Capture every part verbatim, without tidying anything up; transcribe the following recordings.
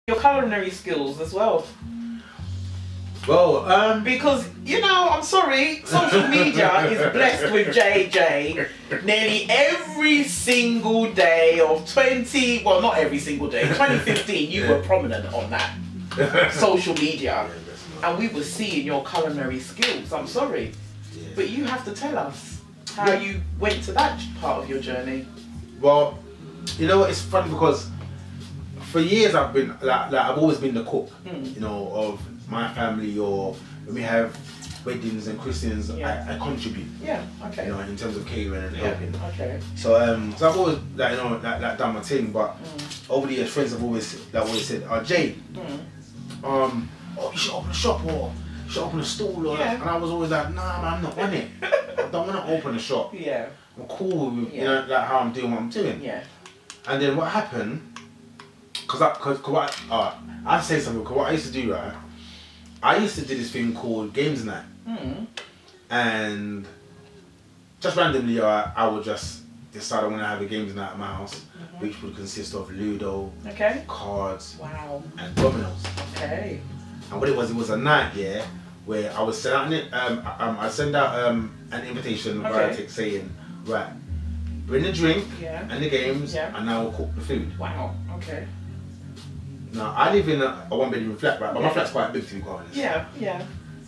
Your culinary skills as well. Well, um, because, you know, I'm sorry, social media is blessed with J J nearly every single day of twenty, well, not every single day, twenty fifteen, you were prominent on that social media. And we were seeing your culinary skills, I'm sorry. Yeah. But you have to tell us how Yeah. you went to that part of your journey. Well, you know what, it's funny because for years I've been, like, like I've always been the cook, Mm. you know, of my family, or when we have weddings and christenings, Yeah. I, I contribute. Yeah, okay. You know, in terms of catering and Yeah, helping. okay. So, um, so I've always, like, you know, like, like done my thing, but Mm. over the years, friends have always, like, always said, "Oh, Jay, Mm. um, oh, you should open a shop, or you should open a stall," or, Yeah. and I was always like, "Nah, man, I'm not on it. I don't want to open a shop. Yeah, I'm cool with, Yeah. you know, like how I'm doing what I'm doing." yeah. And then what happened? Cause I, cause, cause what, uh, I say something. Cause what I used to do, right? I used to do this thing called games night, Mm. and just randomly, uh, I would just decide I want to have a games night at my house, Mm-hmm. which would consist of Ludo, Okay. cards, Wow. and dominoes. Okay. And what it was, it was a night, yeah, where I would send out an, um, um, I send out um, an invitation via Okay. text saying, right, bring the drink Yeah. and the games, Yeah. and I will cook the food. Wow. Okay. Now, I live in a, a one bedroom flat, right, but my Yeah. flat's quite big, to be quite honest. Yeah. Yeah.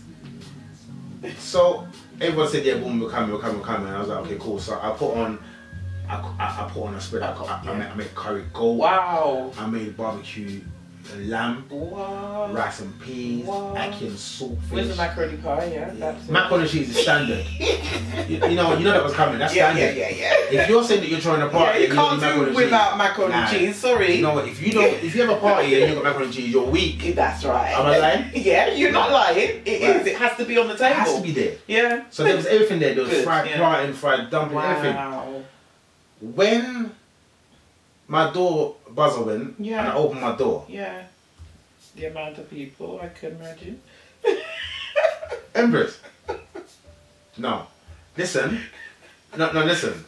So everyone said, yeah, boom, we're coming, we're coming, we're coming. And I was like, okay, cool. So I put on, I, I, I put on a spread. I, I, I, made, I made curry goat. Wow. I made barbecue lamb, Wow. rice and peas, Wow. ackee and saltfish. With the macaroni pie, yeah. Yeah. That's it. Macaroni and cheese is standard. you, you know, you know that was coming. That's Yeah, standard. yeah, yeah, yeah. If you're saying that you're throwing a Yeah, party, you and can't don't eat do macaroni and without cheese, macaroni and nah. cheese. Sorry. You know what? If you don't, if you have a party and you got macaroni and cheese, you're weak. That's right. Am I lying? Yeah, you're not lying. It is. Right. It has to be on the table. It has to be there. Yeah. So there was everything there. There was Good, fried yeah. plantain, fried dumpling, everything. Wow. When my door buzzer went Yeah. and I opened my door, Yeah. The amount of people, I can imagine. Empress. No, listen. No, no, listen.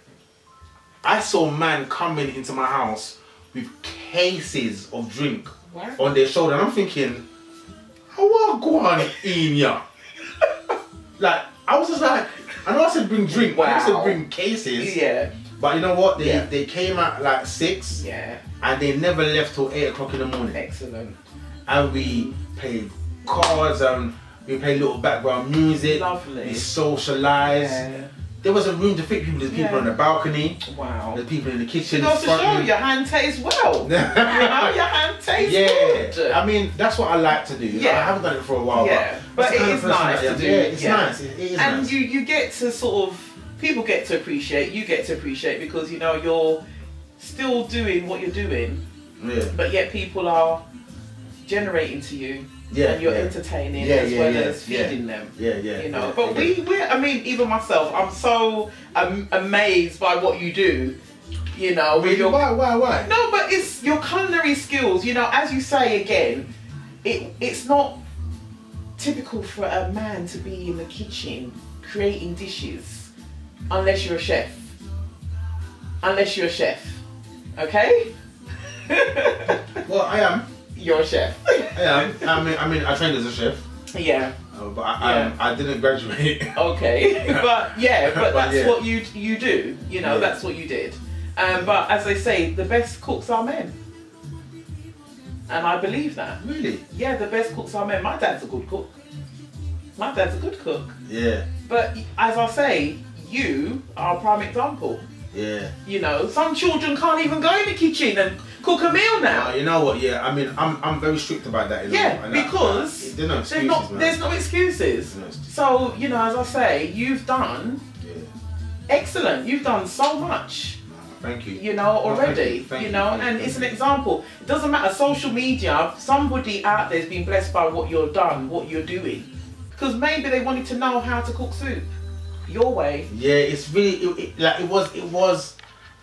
I saw man coming into my house with cases of drink Wow. on their shoulder, and I'm thinking, how I go on in ya? Like, I was just like, I know I said bring drink, but I Wow. said bring cases. Yeah. But you know what? They Yeah. they came at like six, Yeah. and they never left till eight o'clock in the morning. Excellent. And we played cards and we played little background music. Lovely. We socialised. Yeah. There was a room to fit people. There's people Yeah. on the balcony. Wow. There's people in the kitchen. It goes to front show room. your hand tastes well. you know, your hand tastes Yeah, good. I mean that's what I like to do. Yeah. I haven't done it for a while. Yeah, but, but that's the it kind is of person nice I to am. do. Yeah, it's Yeah. nice. It, it is and nice. you you get to sort of, people get to appreciate, you get to appreciate because you know you're still doing what you're doing, Yeah. but yet people are generating to you. Yeah, And you're yeah. entertaining Yeah, as yeah, well yeah, as yeah. feeding them. Yeah, yeah. You know, yeah, but yeah. we, we, I mean, even myself, I'm so um, amazed by what you do. You know, with Really? your Why? Why? Why? no, but it's your culinary skills. You know, as you say again, it it's not typical for a man to be in the kitchen creating dishes unless you're a chef. Unless you're a chef, okay? Well, I am. You're a chef. I am. I mean, I mean, I trained as a chef, Yeah. uh, but I, Yeah. I, I didn't graduate. Okay, but yeah, but But that's yeah. what you you do. You know, Yeah. that's what you did. Um, but as they say, the best cooks are men, and I believe that. Really? Yeah, the best cooks are men. My dad's a good cook. My dad's a good cook. Yeah. But as I say, you are a prime example. Yeah. You know, some children can't even go in the kitchen and cook a meal now. Uh, you know what? Yeah. I mean, I'm I'm very strict about that. You know? Yeah, And that- because that- there's no there's, excuses, not, man. there's no excuses. No excuses. So, you know, as I say, you've done Yeah. excellent. You've done so much. Thank you. You know, No, thank already, you, thank you you, know, thank you, and thank it's an you. example. It doesn't matter, social media, somebody out there's been blessed by what you've done, what you're doing. Because maybe they wanted to know how to cook soup your way. Yeah, it's really it, it, like it was it was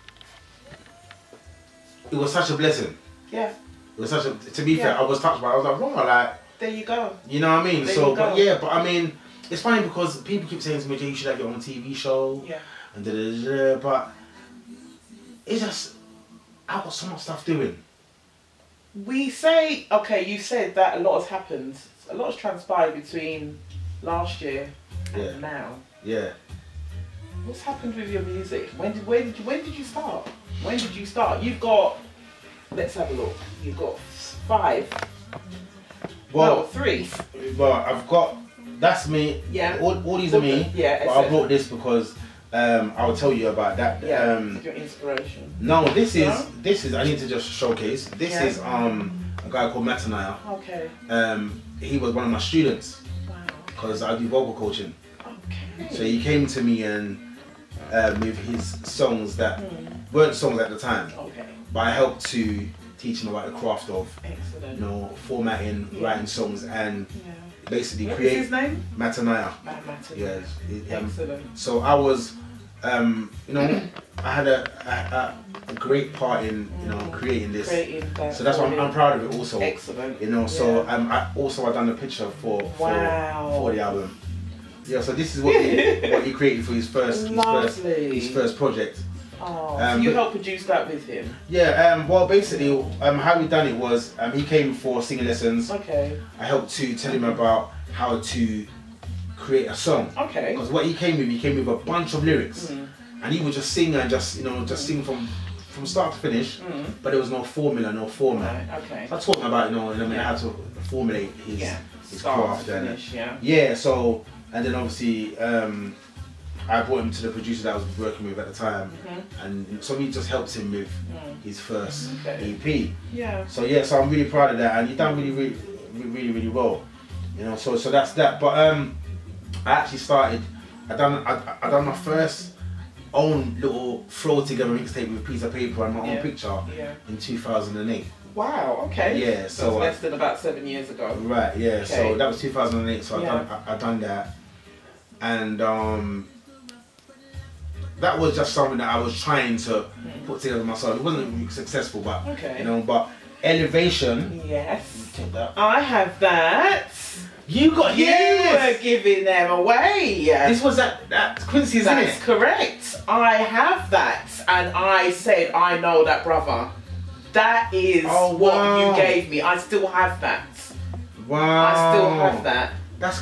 it was such a blessing. Yeah, It was such a to be fair, Yeah. I was touched by it. I was like, oh, like there you go. you know what I mean? There so you but go. yeah, but I mean it's funny because people keep saying to me, Jay, you should have your own T V show Yeah, and da da da da, but it's just I got so much stuff doing. we say, okay, you said that a lot has happened. A lot has transpired between last year and Yeah. now. Yeah. What's happened with your music? When did when did you when did you start? When did you start? You've got, let's have a look. You've got five. Well, no, three. well, I've got. That's me. Yeah. All, all these are me. Yeah. But I brought this because um, I'll tell you about that. Yeah. Um, your inspiration. no, this is No? this is. I need to just showcase. This Yeah. is um a guy called Matanaya. Okay. Um, he was one of my students Wow. because I do vocal coaching. Okay. So he came to me and um, with his songs that Hmm. weren't songs at the time, Okay. but I helped to teach him about the craft of Excellent. you know formatting, Yeah. writing songs, and Yeah. basically What is create his name? Matanaya. Matt Matton. Yes. it- um, Excellent. so I was, um, you know, I had a, a, a great part in you know creating this. Creating that. So that's why I'm, for I'm him. proud of it also. Excellent. You know, so Yeah. um, I also I done the picture for for, Wow. for the album. Yeah, so this is what he, what he created for his first his first, Lovely. his first project. Oh, Um, so you but- helped produce that with him. Yeah, um, well basically um, how we done it was um, he came for singing lessons. Okay. I helped to tell him about how to create a song. Okay. Because what he came with, he came with a bunch of lyrics, Mm. and he would just sing and just you know just sing from from start to finish, Mm. but there was no formula, no format. Right. Okay. So I taught him about you know, you know Yeah. how to formulate his Yeah. his Start craft to and finish. Yeah. yeah. So and then obviously um, I brought him to the producer that I was working with at the time, Mhm. and so he just helped him with Mm. his first Okay. E P. Yeah. So yeah, so I'm really proud of that, and he done really, really, really, really well. You know, so so that's that. But um, I actually started. I done I, I done my first own little throw together mixtape with a piece of paper and my Yeah. own picture Yeah. in two thousand eight. Wow. Okay. Yeah, So, so it's I- less than about seven years ago. Right, yeah. Okay. So that was two thousand eight. So Yeah. I done I, I done that, and um, that was just something that I was trying to put together myself. It wasn't really successful, but Okay. you know, but Elevation. Yes. Take that. I have that. You got You yes! were giving them away. This was at, at Quincy's, isn't That's it? correct. I have that, and I said I know that brother. That is Oh, what wow. you gave me. I still have that. Wow. I still have that. That's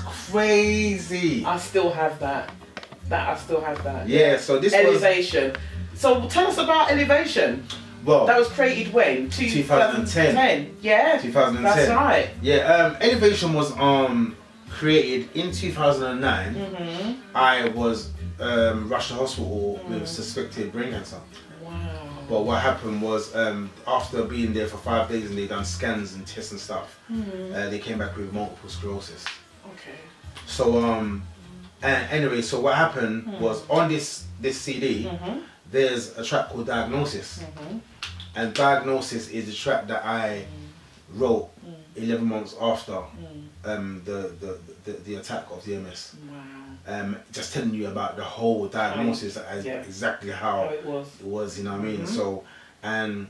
crazy. I still have that. That I still have that. Yeah, so this was Elevation. So tell us about Elevation. well That was created when? two thousand ten. Yeah. two thousand ten. That's right. Yeah, um, Elevation was um created in two thousand nine. Mm-hmm. I was um, rushed to hospital with suspected brain cancer. Wow. But what happened was um, after being there for five days and they done scans and tests and stuff, Mhm. uh, they came back with multiple sclerosis. Okay. So um, and anyway, so what happened was on this this C D, Mm-hmm. there's a track called Diagnosis, Mm-hmm. and Diagnosis is the track that I wrote eleven months after um, the, the, the the attack of the M S. Wow. Um, just telling you about the whole diagnosis as Yeah. exactly How how it was. it was, you know what I mean? Mhm. So, and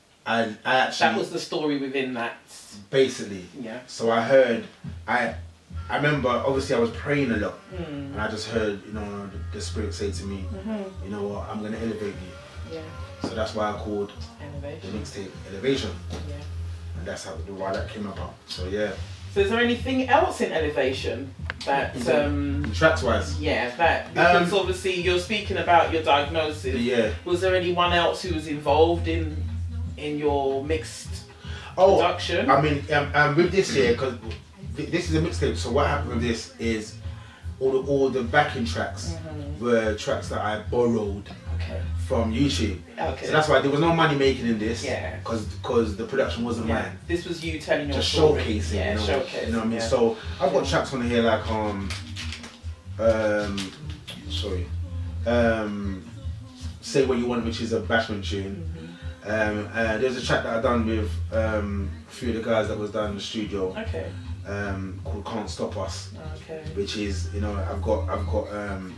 I I actually That was the story within that. basically. Yeah. So I heard, I I remember obviously I was praying a lot, Mm. and I just heard you know the, the spirit say to me, Mm-hmm. you know what, I'm gonna elevate you. Yeah. So that's why I called the Elevation. mixtape Elevation, Yeah. and that's how why that came about. So yeah, So is there anything else in Elevation that um tracks wise, yeah, that because Um, obviously you're speaking about your diagnosis. yeah. Was there anyone else who was involved in in your mixed Oh, production? I mean, um, um, with this year, because this is a mixtape, so what happened with this is all the all the backing tracks Mhm. were tracks that I borrowed Okay. from YouTube. Okay. So that's why there was no money making in this. Yeah. Because because the production wasn't Yeah. mine. This was you telling your Just story. showcasing. Yeah, you know, showcase. You know what I mean? yeah. So I've got tracks on here like um um sorry um Say What You Want, which is a Bashment tune. Mhm. Um, uh, there's a track that I done with um, a few of the guys that was done in the studio. Okay. Um, called Can't Stop Us, Okay. which is, you know, I've got I've got um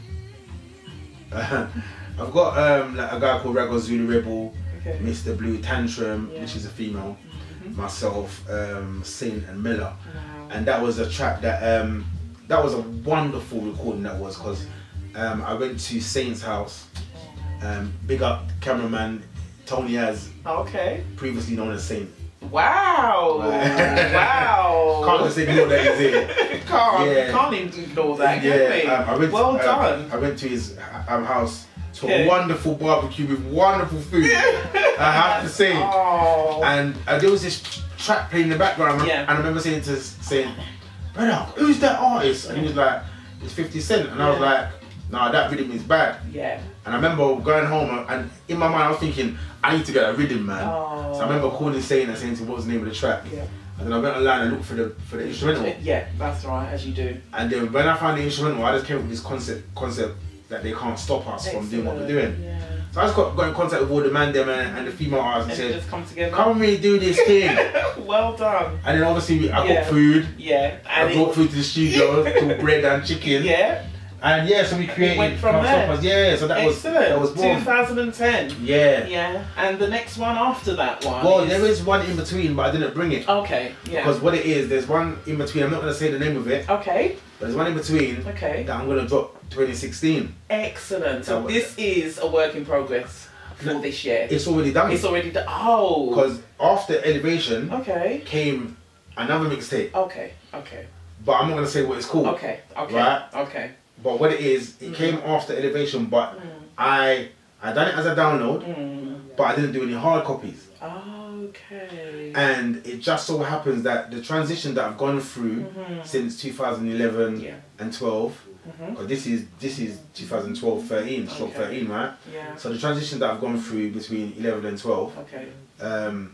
I've got um like a guy called Rago Zulu Rebel, Okay. Mister Blue Tantrum, Yeah. which is a female, Mhm. myself, um, Sin and Miller, Wow. and that was a track that um that was a wonderful recording that was because um I went to Saint's house, um big up cameraman Tony Az, Okay. previously known as Saint. Wow. Wow. Can't just ignore that he's here. Can't, Yeah. can't ignore that, Yeah, can we? um, I went, well um, done. I went to his um, house to Okay. a wonderful barbecue with wonderful food. I have to say. Oh. And uh, there was this track playing in the background, Yeah. and I remember saying to saying, "Brother, who's that artist?" And he was like, "It's fifty Cent," and I was Yeah. like, "Nah, that rhythm is bad." Yeah. And I remember going home, and in my mind I was thinking, "I need to get a rhythm, man." Oh. So I remember calling, saying that, saying to him, "What's the name of the track?" Yeah. And then I went online and looked for the for the instrumental. Yeah, that's right, as you do. And then when I found the instrumental, I just came up with this concept concept that they can't stop us from doing what we're doing. Yeah. So I just got, got in contact with all the man them and, and the female artists And and it said, just come together. "Come with me, do this thing." Well done. And then obviously I Yeah. cooked food. Yeah. I And brought it, food to the studio, cooked bread and chicken. yeah. And yeah, so we created went from Can't there. Stop Us. Yeah, so that was Excellent. that was born. two thousand ten. Yeah. Yeah. And the next one after that one. Well, is... there is one in between, but I didn't bring it. Okay. Yeah. Because what it is, there's one in between. I'm not gonna say the name of it, Okay. but there's one in between Okay. that I'm gonna drop twenty sixteen. Excellent. So That was- this is a work in progress for No, this year. It's already done. It's already done. Oh. Because after Elevation Okay. came another mixtape, Okay. Okay. but I'm not gonna say what it's called. Okay. Okay. Right. Okay. But what it is, it Mm. came after Elevation, but Mm. I I done it as a download, Mm. but I didn't do any hard copies. Okay. And it just so happens that the transition that I've gone through Mhm. since two thousand eleven Yeah. and twelve, Mhm. because this is this is twenty twelve thirteen, stroke Okay. thirteen, right? Yeah. So the transition that I've gone through between eleven and twelve Okay. um,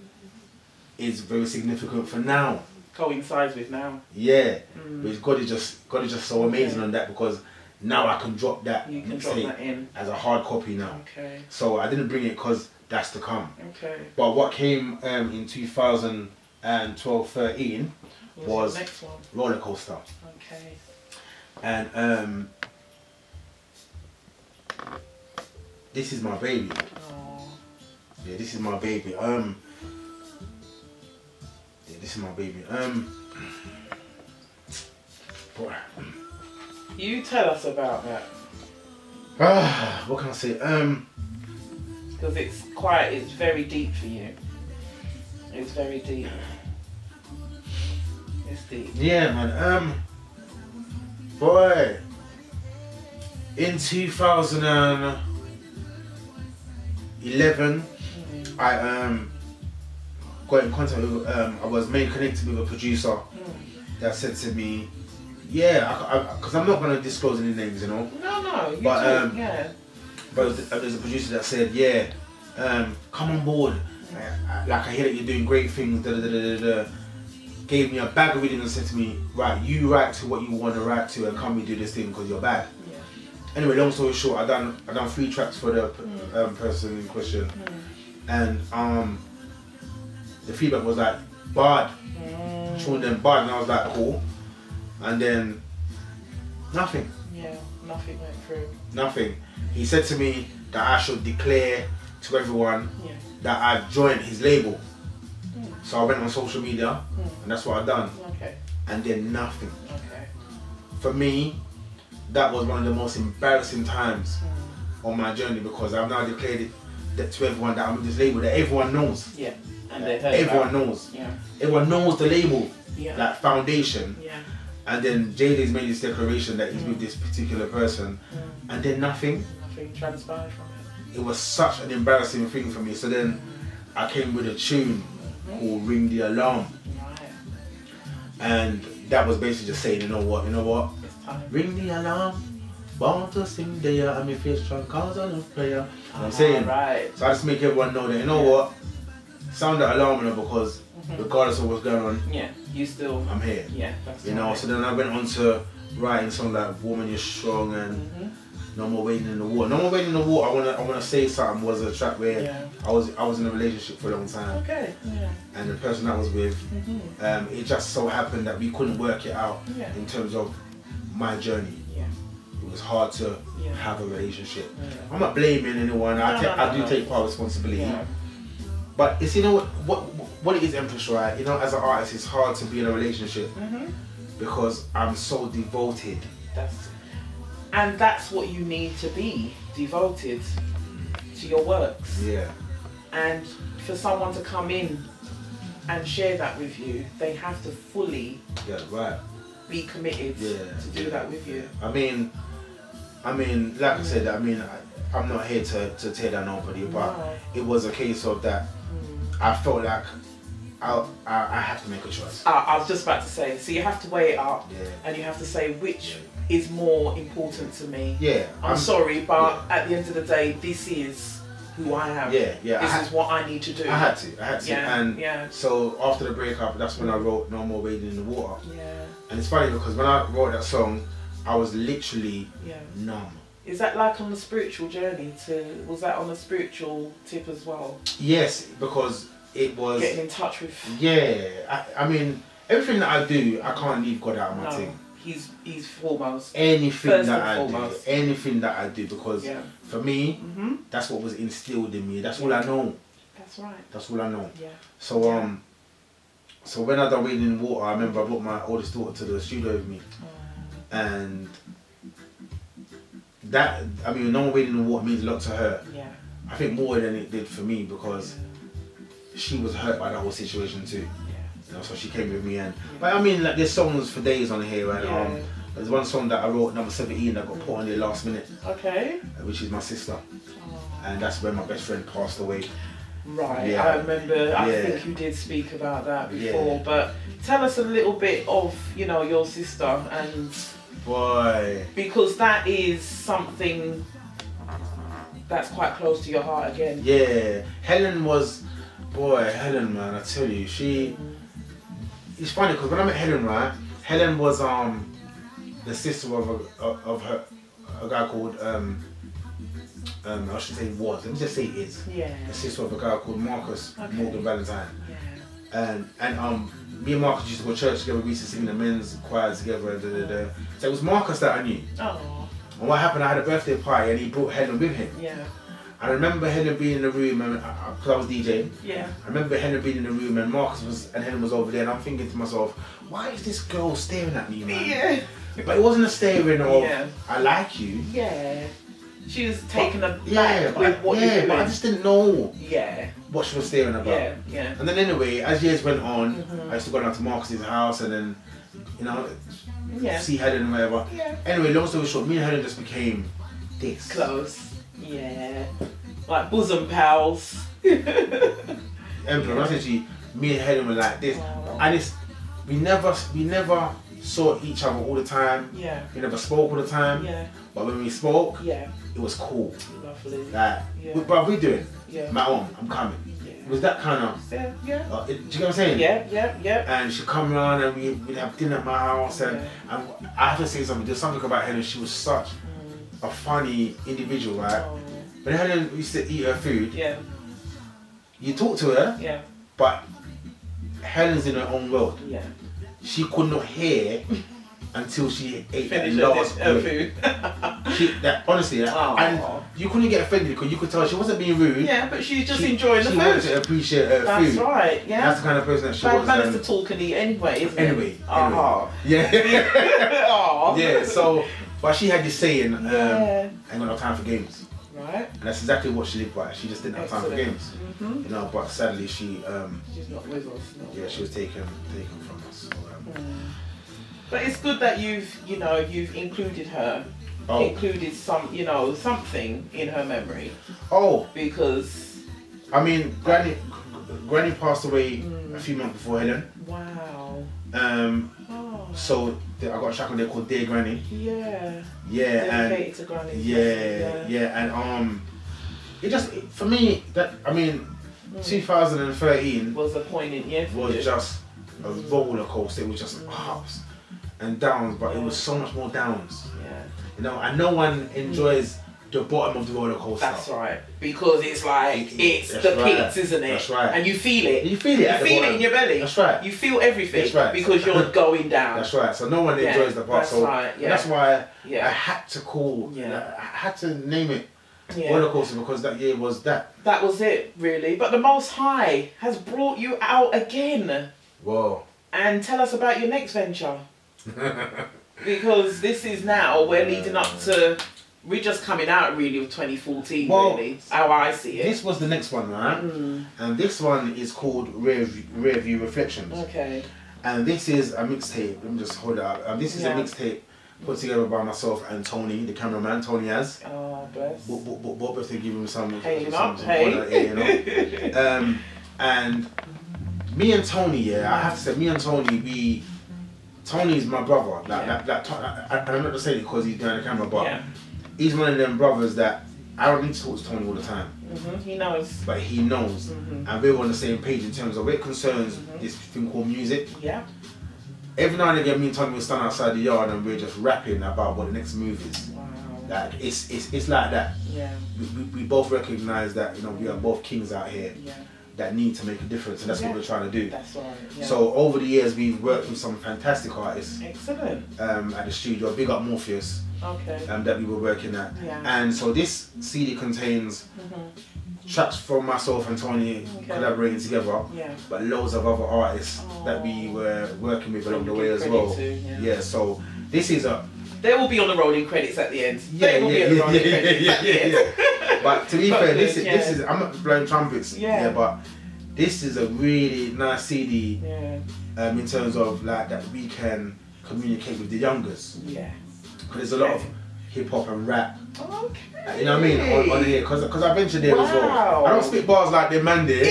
is very significant for now. Coincides with now. Yeah, Mm. which God is just God is just so amazing Okay. on that, because now I can drop that You can drop mixtape that in. as a hard copy now. Okay. So I didn't bring it because that's to come. Okay. But what came um, in two thousand twelve thirteen What's was the next one? Roller Coaster. Okay. And um, this is my baby. Oh. Yeah, this is my baby. Um, yeah, this is my baby. Um, boy. You tell us about that Ah, what can I say? Um, because it's quite. It's very deep for you. It's very deep. It's deep. yeah, man. Um, boy. In two thousand eleven, Mm. I um got in contact with. Um, I was made connected with a producer Mm. that said to me, "Yeah, because I'm not gonna disclose any names, you know." No, no. You But, talk, um, yeah. But there's a producer that said, "Yeah, um, come on board. I, I, like I hear that you're doing great things." Da, da, da, da, da. Gave me a bag of reading and said to me, "Right, you write to what you want to write to, and come we do this thing because you're bad." Yeah. Anyway, long story short, I done I done three tracks for the Mm. um, person in question, Mm. and um, the feedback was like, "Bad," Mm. showing them bad, and I was like, "Cool," and then nothing. Yeah. Nothing went through. Nothing. He said to me that I should declare to everyone Yeah. that I've joined his label. Mm. So I went on social media, Mm. and that's what I've done. Okay. And then nothing. Okay. For me, that was one of the most embarrassing times Mm. on my journey, because I've now declared it that to everyone that I'm with this label, that everyone knows. Yeah. And they heard Everyone about- knows. Yeah. Everyone knows the label, Yeah. that foundation. Yeah. And then J D's made this declaration that he's Mm. with this particular person, Mm. and then nothing. Nothing transpired from it. It was such an embarrassing thing for me. So then I came with a tune called Ring the Alarm, Right. and that was basically just saying, you know what, you know what, It's time. ring the alarm, born to sing there, and me feel strong cause I love prayer. You know what I'm saying? Right. So I just make everyone know that, you know what, sound that alarm, you know, because Mhm. regardless of what's going on, Yeah. You still. I'm here. Yeah. That's You know, right. so then I went on to writing songs like Woman You're Strong and Mhm. No More Waiting in the Water. No More Waiting in the Water, I wanna I wanna say something, was a track where Yeah. I was I was in a relationship for a long time, Okay. Yeah. and the person I was with, Mhm. um, it just so happened that we couldn't work it out Yeah. in terms of my journey. Yeah. It was hard to Yeah. have a relationship. Yeah. I'm not blaming anyone. I, No, ta- no, no, I do no. take part of responsibility. Yeah. But it's, you know what, what what it is, Empress, right? You know, as an artist, it's hard to be in a relationship Mhm. because I'm so devoted. That's. And that's what you need to be, devoted to your works. Yeah. And for someone to come in and share that with you, they have to fully Yeah, right. be committed Yeah, to do yeah. that with you. I mean, I mean, like I said, I mean, I, I'm not here to, to tear down nobody, but No. it was a case of that. Mm. I felt like I, I I have to make a choice. Uh, I was just about to say, so you have to weigh it up, Yeah. and you have to say which is more important to me. Yeah. I'm, sorry, but at the end of the day, this is who I am. Yeah, yeah. This I is had, what I need to do. I had to. I had to. Yeah, and yeah. so after the breakup, that's when I wrote No More Wading in the Water. Yeah, And it's funny because when I wrote that song, I was literally yeah. numb. Is that like on the spiritual journey to, was that on a spiritual tip as well? Yes, because it was. Getting in touch with... Yeah, I, I mean, everything that I do, I can't leave God out of my No, thing. he's, he's foremost. Anything First that and I foremost. do, anything that I do, because Yeah. for me, Mm-hmm. that's what was instilled in me. That's all I know. That's right. That's all I know. Yeah. So Yeah. um, so when I done Wading in the Water, I remember I brought my oldest daughter to the studio with me, Oh, and that I mean, No More Wading in the Water means a lot to her. yeah. I think more than it did for me because she was hurt by the whole situation too. Yeah. You know, so she came with me, and but I mean, like there's songs for days on here, and Yeah. um, there's one song that I wrote, number seventeen, that got put on there last minute, Okay. which is my sister, Oh. and that's when my best friend passed away. Right, Yeah. I remember, I Yeah. think you did speak about that Yeah. before, but tell us a little bit of, you know, your sister, and Boy, because that is something that's quite close to your heart again. yeah, Helen was, boy, Helen, man, I tell you, she. It's funny because when I met Helen, right, Helen was um the sister of a, of her a guy called um um I should say was let me just say is Yeah. the sister of a guy called Marcus Okay. Morgan Valentine, Yeah. and and um me and Marcus used to go to church together. We used to sing in the men's choir together. Da, da, da. So it was Marcus that I knew. Oh. And what happened? I had a birthday party and he brought Helen with him. Yeah. I remember Helen being in the room, and because I, I was DJing. Yeah. I remember Helen being in the room and Marcus was and Helen was over there, and I'm thinking to myself, why is this girl staring at me, man? Yeah. But it wasn't a staring of Yeah. I like you. Yeah. She was taken But- aback yeah, with but, what yeah, you're doing. but I just didn't know Yeah. what she was staring about. Yeah. Yeah. And then anyway, as years went on, Mhm. I used to go down to Marcus's house and then, you know, Yeah. see Helen and whatever. Yeah. Anyway, long story short, me and Helen just became this. Close. Yeah. Like bosom pals. Emperor, I said to you, me and Helen were like this. Oh. And it's, we never, we never saw each other all the time. Yeah. We never spoke all the time. Yeah. But when we spoke, Yeah. it was cool. Lovely. Like, Yeah. we, bro, we doing? Yeah. My own, I'm coming. Yeah. It was that kind of, Yeah. Yeah. uh, it, do you get what I'm saying? Yeah. Yeah. Yeah. And she'd come around and we, we'd have dinner at my house. And, Yeah. and I have to say something, there's something about Helen, she was such Mm. a funny individual, right? Oh. When Helen used to eat her food, Yeah. you talk to her, Yeah. but Helen's in her own world. Yeah. She could not hear until she ate Finish that her, last her bit. food. She, that, honestly, that, Aw. and you couldn't get offended because you could tell she wasn't being rude. Yeah, but she's just She- enjoying she the wanted food. to appreciate her That's food. right. Yeah. That's the kind of person that she Bad was. manners um, to talk and eat anyway, isn't Anyway, it? Ah. Yeah. Aw. Yeah. So, but she had this saying, um, Yeah. "I ain't got no time for games," Right. and that's exactly what she lived by. She just didn't have time for Excellent. games, Mm-hmm. you know. But sadly, she, um, She's not with us. No. yeah, she was taken, taken from us. So, um, Mm. But it's good that you've, you know, you've included her, oh, included some, you know, something in her memory oh, because. I mean, Granny, Granny passed away Mm. a few months before Helen. Wow. Um, Oh. so th- I got a track on there called Dear Granny. Yeah. Yeah, and Dedicated to Granny. yeah, yeah, and um, it just it, for me that I mean, Mm. two thousand thirteen Was a poignant year for was you. just a roller coaster. It was just Mm. ups and downs, but it was so much more downs. Yeah. You know, and no one enjoys the bottom of the roller coaster. That's right. Because it's like, it's That's the right. peaks, isn't it? That's right. And you feel it. You feel it. You at the feel it bottom. in your belly. That's right. You feel everything. That's right. Because you're going down. That's right. So no one Yeah, enjoys the part. that's So right, yeah. that's why I Yeah. had to call. Yeah. I had to name it Yeah. roller coaster because that year was that. That was it, really. But the Most High has brought you out again. Whoa. And tell us about your next venture. Because this is now, we're leading up to we're just coming out really of twenty fourteen, Well, really. How I see it. This was the next one, right? Mm. And this one is called Rear View, Rear View Reflections. Okay. And this is a mixtape. Let me just hold it up. Um, this is Yeah. a mixtape put together by myself and Tony, the cameraman. Tony has. Oh, bless. Bob, Bob, Bob, Bob, if they give him some. Hey, him some, up, some hey. honor, yeah, you know. um, and me and Tony, yeah, I have to say, me and Tony, we. Tony's my brother. Like, Yeah. like, like, I, I, I'm not just saying it because he's behind the camera, but Yeah. he's one of them brothers that I don't need to talk to Tony all the time. hmm He knows. But he knows, Mhm. and we're on the same page in terms of where it concerns Mhm. this thing called music. Yeah. Every now and again, me and Tony will stand outside the yard and we're just rapping about what the next move is. Wow. Like it's it's it's like that. Yeah. We, we, we both recognise that you know we are both kings out here Yeah. that need to make a difference, and that's Yeah. what we're trying to do. That's right. Yeah. So over the years, we've worked with some fantastic artists Excellent. um, at the studio. Big up Morpheus Okay. um, that we were working at, Yeah. and so this C D contains Mhm. tracks from myself and Tony Okay. collaborating together. Yeah. But loads of other artists that we Oh. were working with along the Give way as credit well. to, yeah. Yeah, so this is a They will be on the rolling credits at the end. yeah, they will yeah, be on the yeah, rolling yeah, credits yeah, at the yeah, end. yeah. But to be But fair, good, this is this yeah. is I'm not blowing trumpets. Yeah. but this is a really nice C D Yeah. um, in terms of like that we can communicate with the youngers. Yeah. Because there's a lot of hip hop and rap. Okay. You know what I mean? On, on here, because I venture there as well. Wow. I don't spit bars like them man there,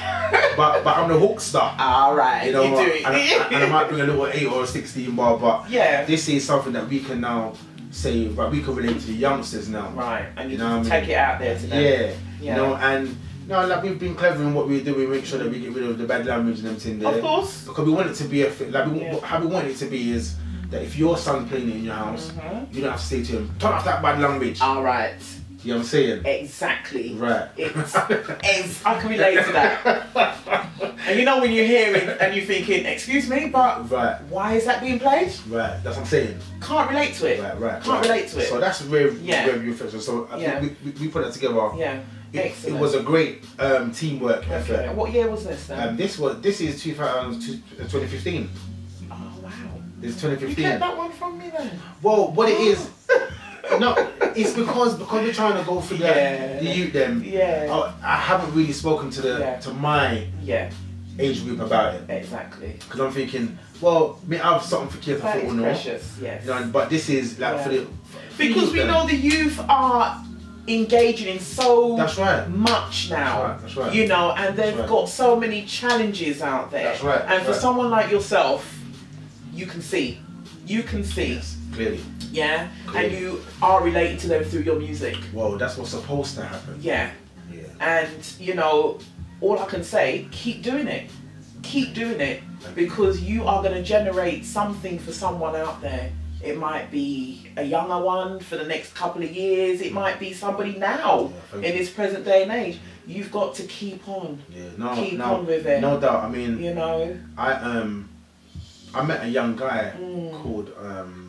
but but I'm the hookster. All right. You know, You do and, it. I, and I might bring a little eight or a sixteen bar, but Yeah. this is something that we can now say, but we can relate to the youngsters now. Right. And you, You know what I take mean? it out there to them. Yeah, Yeah. you know, and no, like we've been clever in what we do. We make sure that we get rid of the bad language and everything there. Of course. Because we want it to be a fit. Like we, Yeah. how we want it to be is that if your son's playing it in your house, Mhm. you don't have to say to him, "Turn off that bad language." All right. You know what I'm saying? Exactly. Right. It's, it's, I can relate to that. And you know when you hear it and you're thinking, excuse me, but Right. why is that being played? Right. That's what I'm saying. Can't relate to it. Right. Right. Can't right. relate to it. So that's where Yeah. where you reflection. So I Yeah. think we, we, we put that together. Yeah. It, it Excellent. was a great um, teamwork Okay. effort. What year was this then? Um, this was this is two thousand, twenty fifteen. oh wow. This is twenty You fifteen. kept that one from me then? Well, what it is, no, it's because because we're trying to go through the, Yeah. the youth. Them, Yeah. I, I haven't really spoken to the Yeah. to my Yeah. age group about it Exactly. because I'm thinking, well, me I have something for kids. I That thought, is well, no, precious. Yes. you know, but this is like Yeah. for the for Because youth we them. know the youth are engaging in so That's right. much now. That's right, that's right. You know, and they've right. got so many challenges out there. That's right, And that's for right. someone like yourself, you can see. You can see. Yes, clearly. Yeah? Clearly. And you are relating to them through your music. Well, that's what's supposed to happen. Yeah. Yeah. And, you know, all I can say, keep doing it. Keep doing it. Because you are going to generate something for someone out there. It might be a younger one for the next couple of years. It might be somebody now Yeah, thank in you. this present day and age. You've got to keep on. Yeah. No. Keep no. on with it. No doubt. I mean, You know? I um, I met a young guy Mm. called um,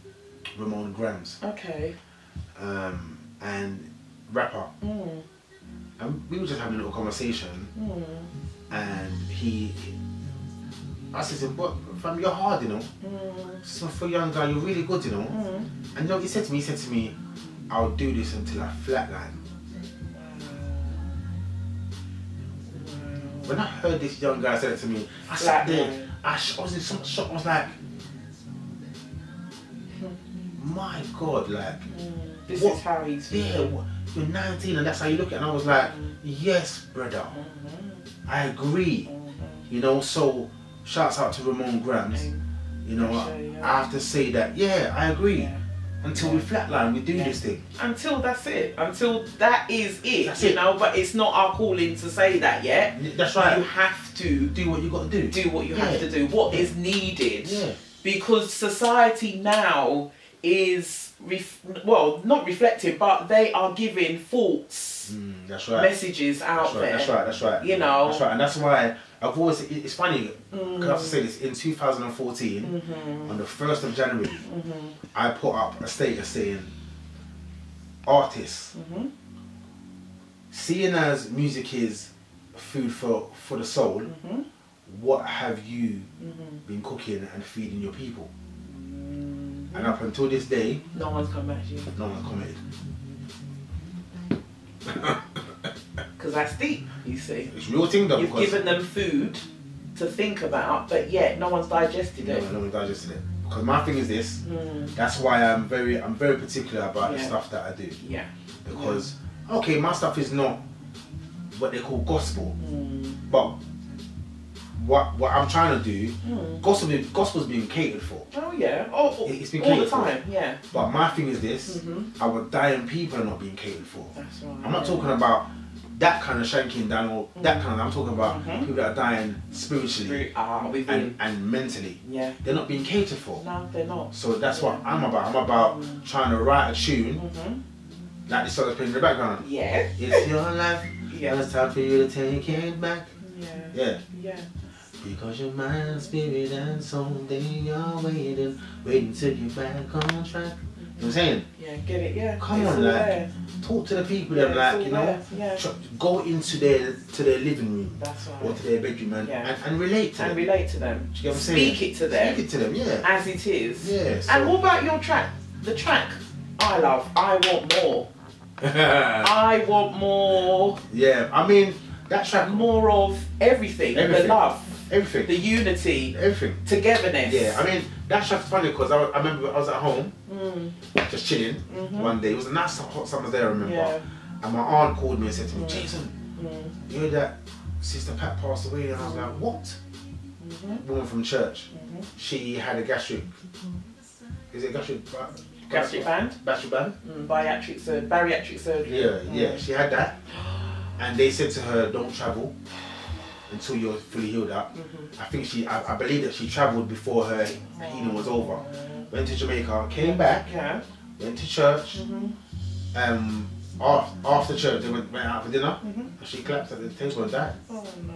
Ramon Grams, Okay. um, and rapper, Mm. and we were just having a little conversation, Mm. and he, I said to him, "But fam, you're hard, you know. Mm. So for a young guy, you're really good, you know." Mm. And you know, he said to me, he said to me, "I'll do this until I flatline." When I heard this young guy say it to me, I sat there, Flatline. I, sh- I was in so much shock. I was like, my God, like, Mm. This What- is how he's yeah, feeling. what, you're nineteen and that's how you look at it. And I was like, yes, brother, Mhm. I agree. Mhm. You know, so shouts out to Ramon Grams. You know, Sure, I, yeah. I have to say that, yeah, I agree. Yeah. Until we flatline, we do Yeah. this thing. Until that's it. Until that is it. That's you it. know, but it's not our calling to say that yet. That's right. You have to Do what you got to do. do what you Yeah. have to do, what is needed. Yeah. Because society now is, ref- well, not reflective, but they are giving false Mm, that's right. messages out That's right. there. That's right. That's right. You know. That's right. And that's why I've always. it- It's funny because I have to Mm. say this. In two thousand fourteen, Mhm. on the first of January, Mhm. I put up a status saying, "Artists, Mhm. seeing as music is food for for the soul, Mhm. what have you Mhm. been cooking and feeding your people?" Mhm. and up until this day, No one's come back to you. no one commented. Because that's deep, you see. It's real thing though. You've because given them food to think about, but yet no one's digested no, it. no one digested it. Because my thing is this. Mm. That's why I'm very, I'm very particular about the Yeah. stuff that I do. Yeah. Because okay, my stuff is not what they call gospel, Mm. but what what I'm trying to do, Mm. gospel gospel's being catered for. Oh yeah. Oh, oh, It's been all the catered for. time. Yeah. But my thing is this: Mhm. our dying people are not being catered for. That's right. I'm not talking about that kind of shanking down or that kind of. I'm talking about Mhm. people that are dying spiritually Spirit- Ah, within. and, and mentally. Yeah. They're not being catered for. No, they're not. So that's what I'm about. I'm about trying to write a tune Mhm. like the song that's playing in the background. Yeah. It's your life. Yeah. It's time for you to take it back. Yeah. Yeah. Yeah. Because your mind, spirit, and soul, they are waiting, waiting to get back on track. You know what I'm saying? Yeah. Get it? Yeah. Come It's on, all like, there. talk to the people, Yeah, them, it's like, all you know, there, yeah. tr- go into their to their living room That's right. or to their bedroom and, Yeah. and, and relate to And them. relate to them. Do you get what I'm saying? Speak it to them. Speak it to them, yeah. As it is. Yeah. So. And what about your track? The track I love. I want more. I want more. yeah, I mean, that track, More of everything. Everything. The love. everything, The unity. everything. Togetherness. Yeah, I mean, that track's funny because I, I remember I was at home, Mm. just chilling Mhm. one day. It was a nice hot summer's day, I remember. Yeah. And my aunt called me and said to me, Mm. Jason, Mm. you know that Sister Pat passed away? And I was like, what? Mhm. Woman from church. Mhm. She had a gastric. Is it gastric? Gastric band. Gastric band? Mm. Bariatric surgery. Bariatric surgery. Yeah, yeah. She had that. And they said to her, don't travel until you're fully healed up. Mhm. I think she, I, I believe that she travelled before her healing was over. Went to Jamaica, came back, Yeah. went to church. Mhm. Um, after, after church, they went, went out for dinner. Mhm. And she collapsed at the table and died. Oh no.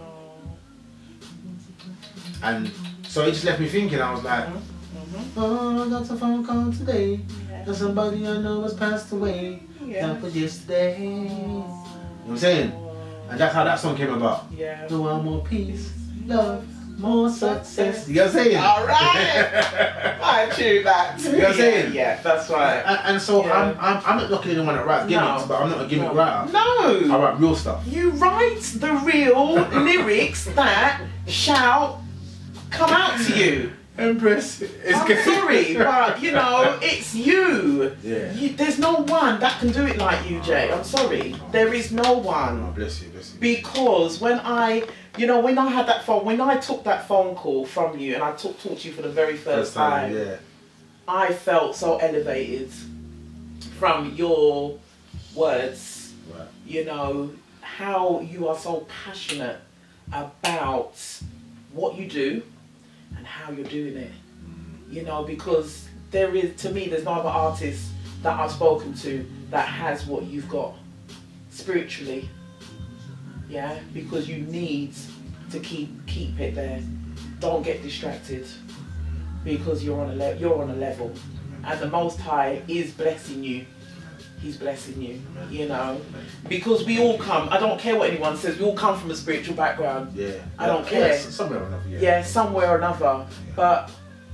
And so it just left me thinking. I was like, Mhm. oh, I got a phone call today. Yeah. And somebody I know has passed away. Yeah. That was yesterday. You know what I'm saying? And that's how that song came about. Yeah. No, I want more peace, love, more success. You know what I'm saying? All right. I chew that. You know what I'm saying? Yeah, that's right. And, and so Yeah. I'm, I'm, I'm not knocking anyone that writes gimmicks, No. but I'm not a gimmick No. writer. No. I write real stuff. You write the real lyrics that shall come out to you. Empress. It's I'm good. sorry, but you know, it's you. Yeah. you. There's no one that can do it like you, Jay. I'm sorry. There is no Oh, one. bless you, bless you. Because when I, you know, when I had that phone, when I took that phone call from you and I talk, talked to you for the very first, First time, time, yeah. I felt so elevated from your words. Right. You know, how you are so passionate about what you do and how you're doing it. You know, because there is, to me, there's no other artist that I've spoken to that has what you've got spiritually. Yeah, because you need to keep keep it there. Don't get distracted because you're on a le- you're on a level, and the Most High is blessing you. He's blessing you, you know, because we all come. I don't care what anyone says. We all come from a spiritual background. Yeah. I don't Yeah, care. somewhere or another, yeah. Yeah, somewhere or another. But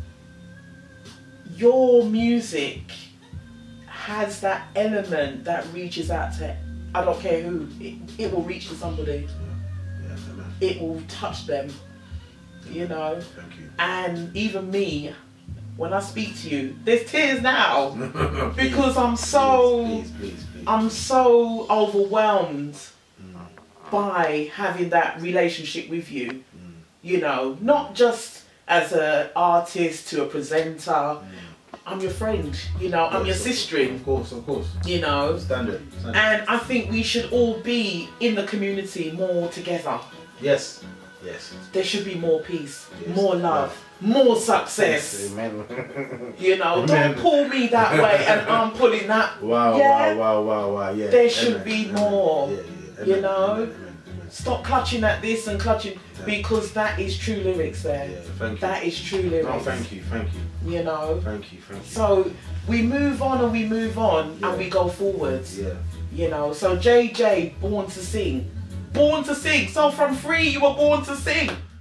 your music has that element that reaches out to, I don't care who, it, it will reach to somebody. Yeah, amen. It will touch them, you know. Thank you. And even me, when I speak to you, there's tears now Please, because I'm so, Please, please, please. I'm so overwhelmed Mm, by having that relationship with you. mm, You know, not just as an artist to a presenter. mm. I'm your friend, you know, I'm your Yes, of- sister, Of course, of course. you know. Standard. Standard. And I think we should all be in the community more together. Yes. Yes. There should be more peace, Yes. more love, more success. Amen. You know, Amen. don't pull me that way and I'm pulling that. Wow, Yeah. wow, wow, wow, wow, yeah. There should Amen. be Amen. more, Yeah, yeah. you Amen. know. Amen. Amen. Amen. Stop clutching at this and clutching, Yeah. because that is true lyrics there. Yeah, thank you. That is true lyrics. No, thank you, thank you, You know. thank you, thank you. So we move on and we move on Yeah. and we go forwards. Yeah. You know, so J J, born to sing. Born to sing. So from free, you were born to sing.